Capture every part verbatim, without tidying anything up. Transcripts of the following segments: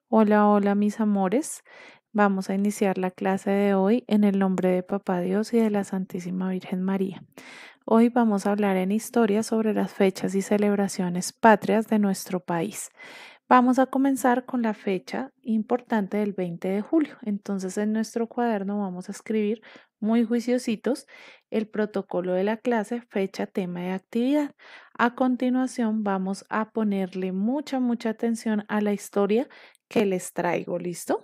Hola, hola mis amores. Vamos a iniciar la clase de hoy en el nombre de Papá Dios y de la Santísima Virgen María. Hoy vamos a hablar en historia sobre las fechas y celebraciones patrias de nuestro país. Vamos a comenzar con la fecha importante del veinte de julio. Entonces en nuestro cuaderno vamos a escribir muy juiciositos el protocolo de la clase, fecha, tema y actividad. A continuación vamos a ponerle mucha, mucha atención a la historia que les traigo. ¿Listo?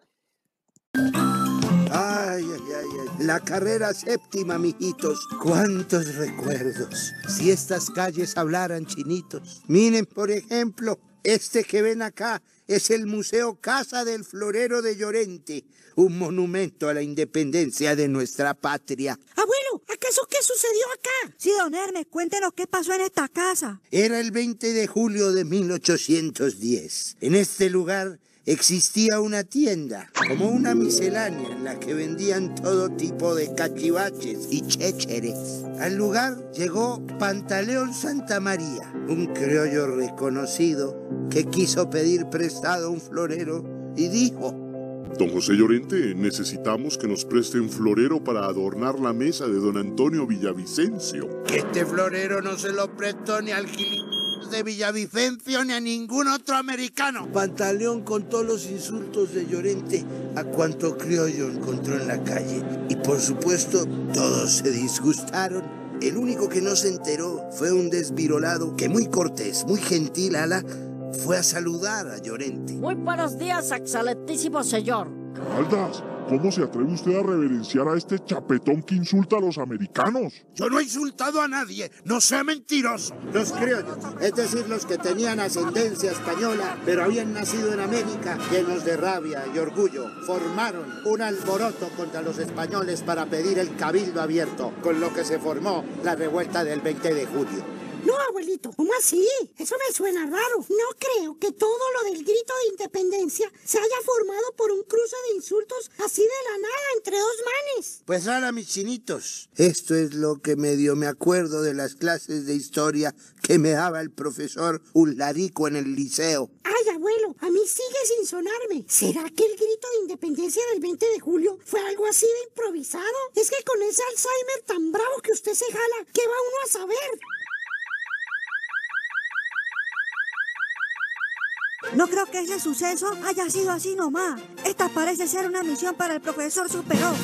Ay, ay, ay, ay, la carrera séptima, mijitos. Cuántos recuerdos. Si estas calles hablaran, chinitos. Miren, por ejemplo, este que ven acá es el Museo Casa del Florero de Llorente, un monumento a la independencia de nuestra patria. Abuelo, ¿acaso qué sucedió acá? Sí, don Hermes, cuéntenos qué pasó en esta casa. Era el veinte de julio de mil ochocientos diez. En este lugar existía una tienda, como una miscelánea en la que vendían todo tipo de cachivaches y chécheres. Al lugar llegó Pantaleón Santamaría, un criollo reconocido que quiso pedir prestado a un florero y dijo: Don José Llorente, necesitamos que nos preste un florero para adornar la mesa de don Antonio Villavicencio. Que este florero no se lo prestó ni al gilipollas de Villavicencio ni a ningún otro americano. Pantaleón contó los insultos de Llorente a cuanto criollo encontró en la calle. Y por supuesto, todos se disgustaron. El único que no se enteró fue un desvirolado que, muy cortés, muy gentil, ala, fue a saludar a Llorente. Muy buenos días, excelentísimo señor. Caldas, ¿cómo se atreve usted a reverenciar a este chapetón que insulta a los americanos? Yo no he insultado a nadie, no sea mentiroso. Los criollos, es decir, los que tenían ascendencia española, pero habían nacido en América, llenos de rabia y orgullo, formaron un alboroto contra los españoles para pedir el cabildo abierto, con lo que se formó la revuelta del veinte de julio. No, abuelito, ¿cómo así? Eso me suena raro. No creo que todo lo del grito de independencia se haya formado por un cruce de insultos así de la nada entre dos manes. Pues ahora, mis chinitos, esto es lo que medio me acuerdo de las clases de historia que me daba el profesor Ularico en el liceo. Ay, abuelo, a mí sigue sin sonarme. ¿Será que el grito de independencia del veinte de julio fue algo así de improvisado? Es que con ese Alzheimer tan bravo que usted se jala, ¿qué va uno a saber? No creo que ese suceso haya sido así nomás. Esta parece ser una misión para el profesor Superó.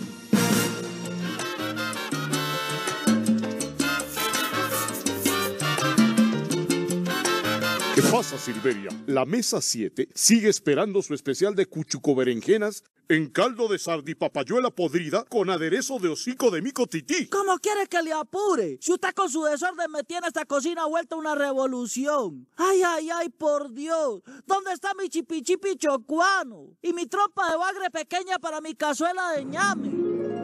¿Qué pasa, Silveria? La mesa siete sigue esperando su especial de cuchuco berenjenas en caldo de sardipapayuela podrida con aderezo de hocico de mico tití. ¿Cómo quiere que le apure? Si usted con su desorden me tiene esta cocina vuelta una revolución. Ay, ay, ay, por Dios. ¿Dónde está mi chipichipi chocuano? Y mi trompa de bagre pequeña para mi cazuela de ñame.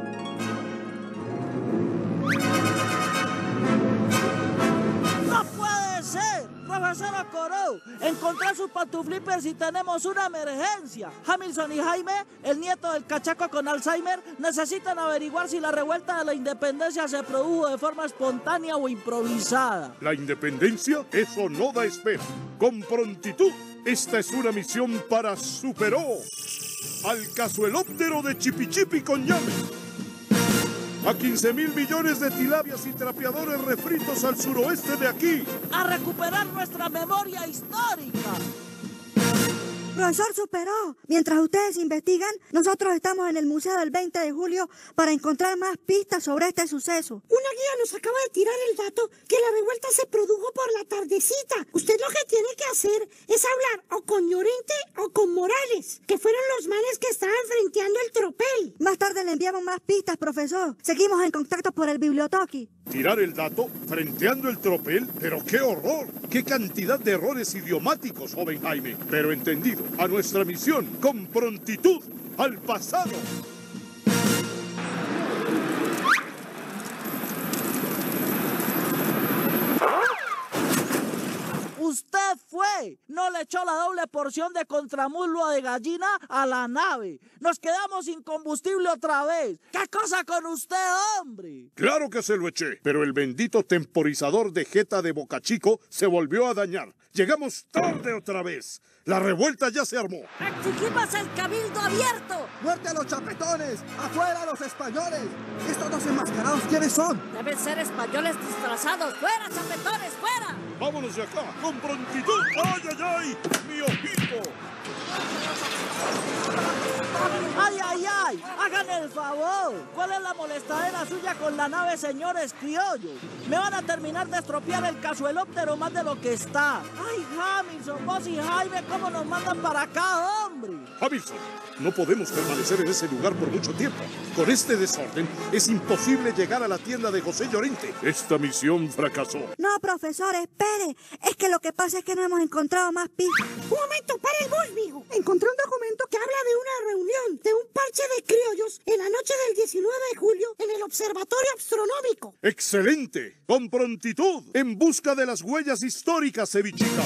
¡No puede ser! Profesor Ocoró, encontrar sus pantuflippers y tenemos una emergencia. Hamilton y Jaime, el nieto del cachaco con Alzheimer, necesitan averiguar si la revuelta de la independencia se produjo de forma espontánea o improvisada. ¿La independencia? Eso no da espera. Con prontitud, esta es una misión para Superó, al cazuelóptero de Chipichipi con llame. A quince mil millones de tilabias y trapeadores refritos al suroeste de aquí. A recuperar nuestra memoria histórica. Profesor Superó, mientras ustedes investigan, nosotros estamos en el Museo del veinte de julio para encontrar más pistas sobre este suceso. Una guía nos acaba de tirar el dato que la revuelta se produjo por la tardecita. Usted lo que tiene que hacer es hablar o con Llorente o con Morales, que fueron los manes que estaban frenteando el tropel. Más tarde le enviamos más pistas, profesor. Seguimos en contacto por el bibliotoqui. Tirar el dato frenteando el tropel, pero qué horror, qué cantidad de errores idiomáticos, joven Jaime. Pero entendido, a nuestra misión, con prontitud, al pasado. Usted usted fue. No le echó la doble porción de contramuslo de gallina a la nave. Nos quedamos sin combustible otra vez. ¿Qué cosa con usted, hombre? Claro que se lo eché, pero el bendito temporizador de jeta de Boca Chico se volvió a dañar. Llegamos tarde otra vez. La revuelta ya se armó. ¡Exigimos el cabildo abierto! ¡Muerte a los chapetones! ¡Afuera los españoles! ¿Estos dos enmascarados quiénes son? Deben ser españoles disfrazados. ¡Fuera, chapetones, fuera! ¡Vámonos de acá! ¡Con prontitud! ¡Ay, ay, ay! ¡Mi ojito! ¡Ay, ay, ay! ¡Hagan el favor! ¿Cuál es la molestadera suya con la nave, señores criollos? Me van a terminar de estropear el cazuelóptero más de lo que está. ¡Ay, Hamilton, vos y Jaime, cómo nos mandan para acá, hombre! Hamilton, no podemos permanecer en ese lugar por mucho tiempo. Con este desorden es imposible llegar a la tienda de José Llorente. Esta misión fracasó. No, profesor, espere. Es que lo que pasa es que no hemos encontrado más pistas. Un momento, para el bus, mijo. Encontré un documento que habla de una reunión de un parche de criollos en la noche del diecinueve de julio en el Observatorio Astronómico. ¡Excelente! ¡Con prontitud! En busca de las huellas históricas, cevichita.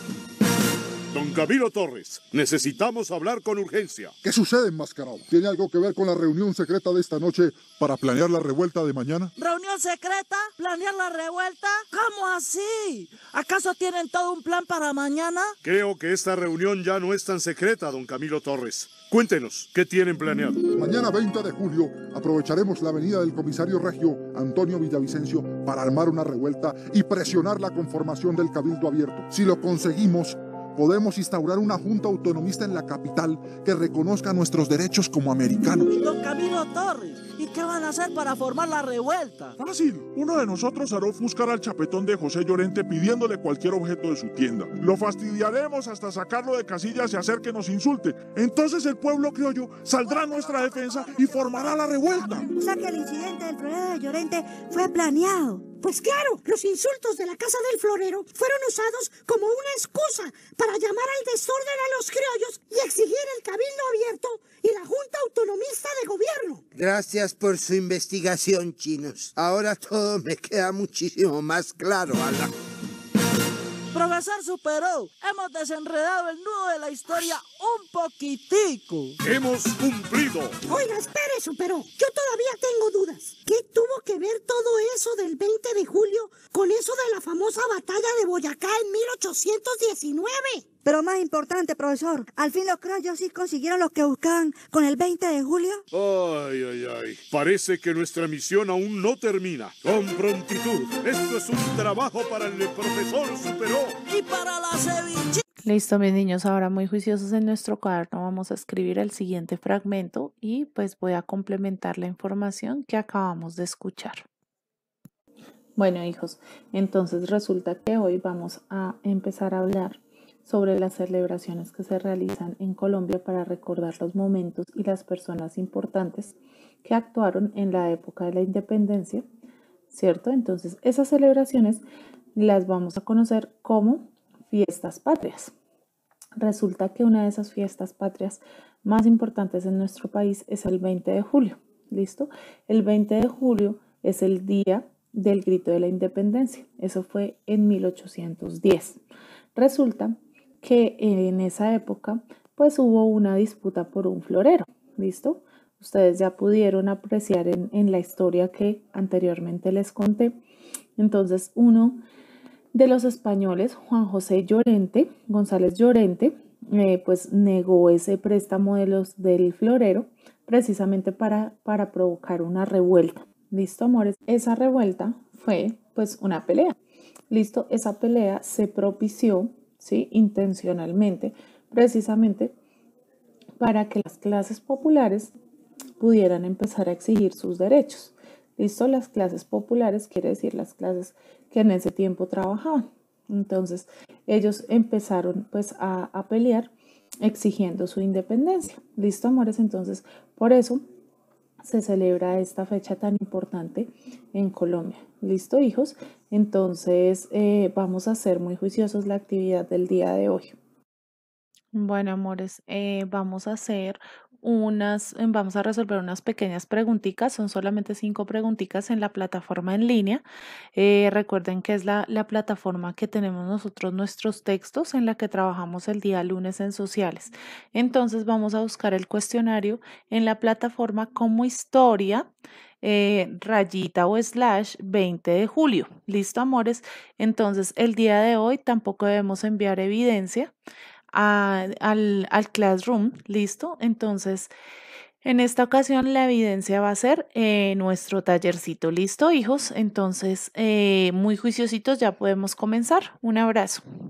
Don Camilo Torres, necesitamos hablar con urgencia. ¿Qué sucede, enmascarado? ¿Tiene algo que ver con la reunión secreta de esta noche para planear la revuelta de mañana? ¿Reunión secreta? ¿Planear la revuelta? ¿Cómo así? ¿Acaso tienen todo un plan para mañana? Creo que esta reunión ya no es tan secreta, don Camilo Torres. Cuéntenos, ¿qué tienen planeado? Mañana veinte de julio aprovecharemos la venida del comisario regio Antonio Villavicencio para armar una revuelta y presionar la conformación del Cabildo Abierto. Si lo conseguimos, podemos instaurar una junta autonomista en la capital que reconozca nuestros derechos como americanos. Don Camilo Torres, ¿y qué van a hacer para formar la revuelta? Fácil, uno de nosotros hará ofuscar al chapetón de José Llorente pidiéndole cualquier objeto de su tienda. Lo fastidiaremos hasta sacarlo de casillas y hacer que nos insulte. Entonces el pueblo criollo saldrá a nuestra defensa y formará la revuelta. O sea que el incidente del florero de Llorente fue planeado. Pues claro, los insultos de la casa del florero fueron usados como una excusa para llamar al desorden a los criollos y exigir el cabildo abierto y la junta autonomista de gobierno. Gracias por su investigación, chinos. Ahora todo me queda muchísimo más claro, Ala. Profesor Superó, hemos desenredado el nudo de la historia un poquitico. ¡Hemos cumplido! Oiga, espere, Superó. Yo todavía tengo dudas. ¿Qué tuvo que ver todo eso del veinte de julio con eso de la famosa batalla de Boyacá en mil ochocientos diecinueve? Pero más importante, profesor, al fin los criollos sí consiguieron lo que buscaban con el veinte de julio. Ay, ay, ay. Parece que nuestra misión aún no termina. Con prontitud. Esto es un trabajo para el profesor Superó. Y para la ceviche. Listo, mis niños, ahora muy juiciosos en nuestro cuaderno vamos a escribir el siguiente fragmento y pues voy a complementar la información que acabamos de escuchar. Bueno, hijos, entonces resulta que hoy vamos a empezar a hablar sobre las celebraciones que se realizan en Colombia para recordar los momentos y las personas importantes que actuaron en la época de la independencia, ¿cierto? Entonces, esas celebraciones las vamos a conocer como fiestas patrias. Resulta que una de esas fiestas patrias más importantes en nuestro país es el veinte de julio, ¿listo? El veinte de julio es el día del grito de la independencia. Eso fue en mil ochocientos diez. Resulta que en esa época pues hubo una disputa por un florero, ¿listo? Ustedes ya pudieron apreciar en, en la historia que anteriormente les conté. Entonces uno de los españoles, Juan José Llorente, González Llorente, eh, pues negó ese préstamo de los, del florero precisamente para, para provocar una revuelta. ¿Listo, amores? Esa revuelta fue pues una pelea. ¿Listo? Esa pelea se propició, ¿sí? Intencionalmente, precisamente para que las clases populares pudieran empezar a exigir sus derechos. ¿Listo? Las clases populares quiere decir las clases que en ese tiempo trabajaban. Entonces, ellos empezaron pues a, a pelear exigiendo su independencia. ¿Listo, amores? Entonces, por eso se celebra esta fecha tan importante en Colombia. ¿Listo, hijos? Entonces, eh, vamos a hacer muy juiciosos la actividad del día de hoy. Bueno, amores, eh, vamos a hacer unas, em, vamos a resolver unas pequeñas preguntitas, son solamente cinco preguntitas en la plataforma en línea. Eh, recuerden que es la, la plataforma que tenemos nosotros nuestros textos, en la que trabajamos el día lunes en sociales. Entonces vamos a buscar el cuestionario en la plataforma como historia, eh, rayita o slash veinte de julio. ¿Listo, amores? Entonces el día de hoy tampoco debemos enviar evidencia a- al, al Classroom. ¿Listo? Entonces, en esta ocasión la evidencia va a ser eh, nuestro tallercito. ¿Listo, hijos? Entonces, eh, muy juiciositos, ya podemos comenzar. Un abrazo.